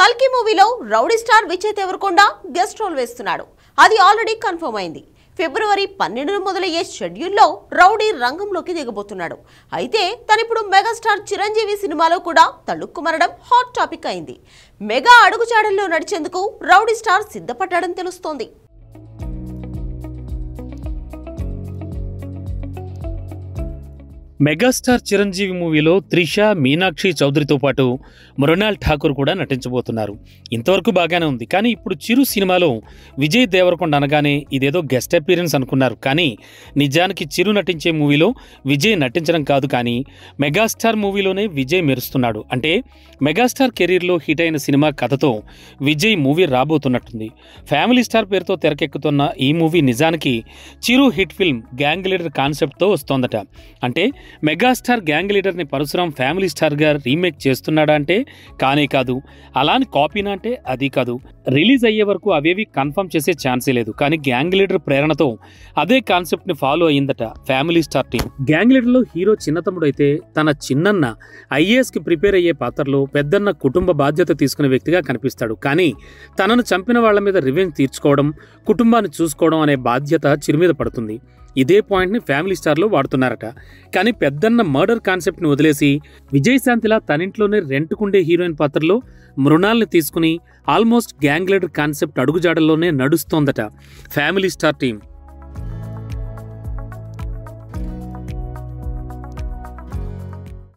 కల్కి మూవీలో rowdy star Vijay Deverakonda guest role వేస్తున్నాడు. అది ఆల్రెడీ కన్ఫర్మ్ అయింది. ఫిబ్రవరి 12 మొదలయ్యే షెడ్యూల్లో రౌడీ రంగంలోకి దిగబోతున్నాడు. అయితే తనిప్పుడు మెగాస్టార్ చిరంజీవి సినిమాలో కూడా తళుక్కుమనడం హాట్ టాపిక్ అయింది. మెగా అడుగుజాడల్లో నడిచేందుకు రౌడీ స్టార్ సిద్ధపడ్డాడని తెలుస్తోంది. మెగాస్టార్ చిరంజీవి మూవీలో త్రిష, మీనాక్షి చౌదరితో పాటు మృణాల్ ఠాకూర్ కూడా నటించబోతున్నారు. ఇంతవరకు బాగానే ఉంది. కానీ ఇప్పుడు చిరు సినిమాలో విజయ్ దేవరకొండ అనగానే ఇదేదో గెస్ట్ అపీరెన్స్ అనుకున్నారు. కానీ నిజానికి చిరు నటించే మూవీలో విజయ్ నటించడం కాదు, కానీ మెగాస్టార్ మూవీలోనే విజయ్ మెరుస్తున్నాడు. అంటే మెగాస్టార్ కెరీర్లో హిట్ అయిన సినిమా కథతో విజయ్ మూవీ రాబోతున్నట్టుంది. ఫ్యామిలీ స్టార్ పేరుతో తెరకెక్కుతున్న ఈ మూవీ నిజానికి Chiru hit film gang leader కాన్సెప్ట్తో వస్తోందట. అంటే మెగాస్టార్ గ్యాంగ్ లీడర్ని పరశురాం ఫ్యామిలీ స్టార్గా రీమేక్ చేస్తున్నాడా అంటే కానే కాదు. అలాని కాపీనా అంటే అది కాదు. రిలీజ్ అయ్యే వరకు అవేవి కన్ఫర్మ్ చేసే ఛాన్సే లేదు. కానీ గ్యాంగ్ లీడర్ ప్రేరణతో అదే కాన్సెప్ట్ని ఫాలో అయ్యిందట ఫ్యామిలీ స్టార్ టీం. గ్యాంగ్ లీడర్లో హీరో చిన్నతమ్ముడు అయితే తన చిన్నన్న ఐఏఎస్కి ప్రిపేర్ అయ్యే పాత్రలో పెద్దన్న కుటుంబ బాధ్యత తీసుకునే వ్యక్తిగా కనిపిస్తాడు. కానీ తనను చంపిన వాళ్ల మీద రివెంజ్ తీర్చుకోవడం, కుటుంబాన్ని చూసుకోవడం అనే బాధ్యత చిరు మీద పడుతుంది. ఇదే పాయింట్ని ఫ్యామిలీ స్టార్లో వాడుతున్నారట. కానీ పెద్దన్న మర్డర్ కాన్సెప్ట్ని వదిలేసి విజయశాంతిలా తనింట్లోనే రెంట్కుండే హీరోయిన్ పాత్రలో మృణాల్ని తీసుకుని ఆల్మోస్ట్ గ్యాంగ్ లీడర్ కాన్సెప్ట్ అడుగుజాడల్లోనే నడుస్తోందట ఫ్యామిలీ స్టార్ టీం.